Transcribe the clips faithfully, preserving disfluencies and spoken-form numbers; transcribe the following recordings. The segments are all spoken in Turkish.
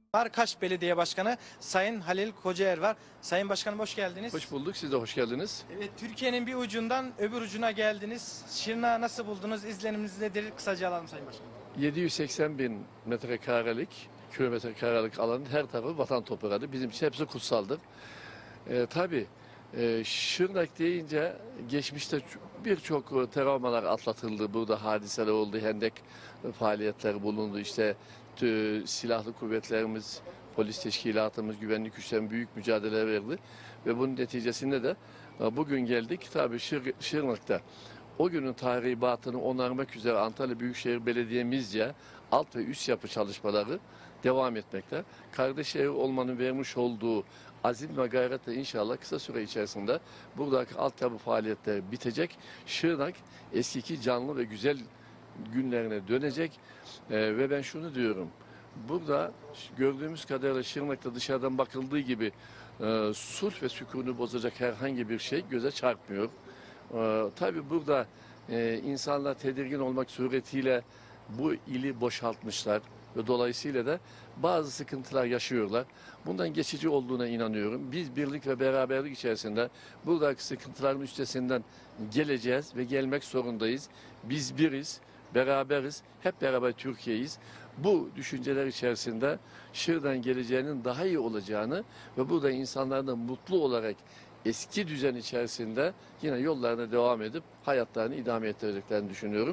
var. Kaş Belediye Başkanı Sayın Halil Kocaer var. Sayın Başkanım hoş geldiniz. Hoş bulduk. Siz de hoş geldiniz. Evet, Türkiye'nin bir ucundan öbür ucuna geldiniz. Şırnak'ı nasıl buldunuz? İzleniminiz nedir? Kısaca alalım Sayın Başkanım. yedi yüz seksen bin metrekarelik, kilometre karelik alanın her tarafı vatan toprağı. Bizim için hepsi kutsaldır. Ee, tabii e, Şırnak deyince geçmişte birçok travmalar atlatıldı. Burada hadiseler oldu, hendek faaliyetleri bulundu. İşte tü, silahlı kuvvetlerimiz, polis teşkilatımız, güvenlik güçlerimiz büyük mücadele verdi. Ve bunun neticesinde de bugün geldik. Tabii Şır, Şırnak'ta o günün tahribatını onarmak üzere Antalya Büyükşehir Belediye'mizce alt ve üst yapı çalışmaları devam etmekte. Kardeş şehir olmanın vermiş olduğu azim ve gayretle inşallah kısa süre içerisinde buradaki altyapı faaliyetleri bitecek. Şırnak eskiki canlı ve güzel günlerine dönecek. Ee, ve ben şunu diyorum. Burada gördüğümüz kadarıyla Şırnak'ta dışarıdan bakıldığı gibi e, sulh ve sükûnu bozacak herhangi bir şey göze çarpmıyor. Ee, tabii burada e, insanlar tedirgin olmak suretiyle bu ili boşaltmışlar ve dolayısıyla da bazı sıkıntılar yaşıyorlar. Bundan geçici olduğuna inanıyorum. Biz birlik ve beraberlik içerisinde buradaki sıkıntıların üstesinden geleceğiz ve gelmek zorundayız. Biz biriz, beraberiz, hep beraber Türkiye'yiz. Bu düşünceler içerisinde Şırnak'ın geleceğinin daha iyi olacağını ve burada insanların da mutlu olarak eski düzen içerisinde yine yollarına devam edip hayatlarını idame ettireceklerini düşünüyorum.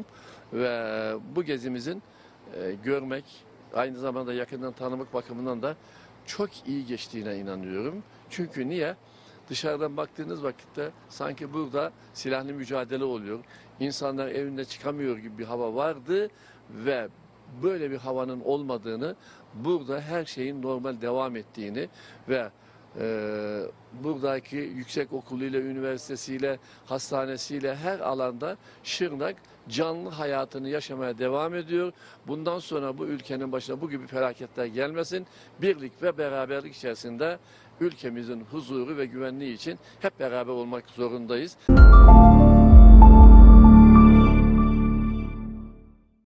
Ve bu gezimizin e, görmek, aynı zamanda yakından tanımak bakımından da çok iyi geçtiğine inanıyorum. Çünkü niye? Dışarıdan baktığınız vakitte sanki burada silahlı mücadele oluyor. İnsanlar evinde çıkamıyor gibi bir hava vardı ve böyle bir havanın olmadığını, burada her şeyin normal devam ettiğini ve Ee, buradaki yüksek okuluyla, üniversitesiyle, hastanesiyle her alanda Şırnak canlı hayatını yaşamaya devam ediyor. Bundan sonra bu ülkenin başına bu gibi felaketler gelmesin. Birlik ve beraberlik içerisinde ülkemizin huzuru ve güvenliği için hep beraber olmak zorundayız.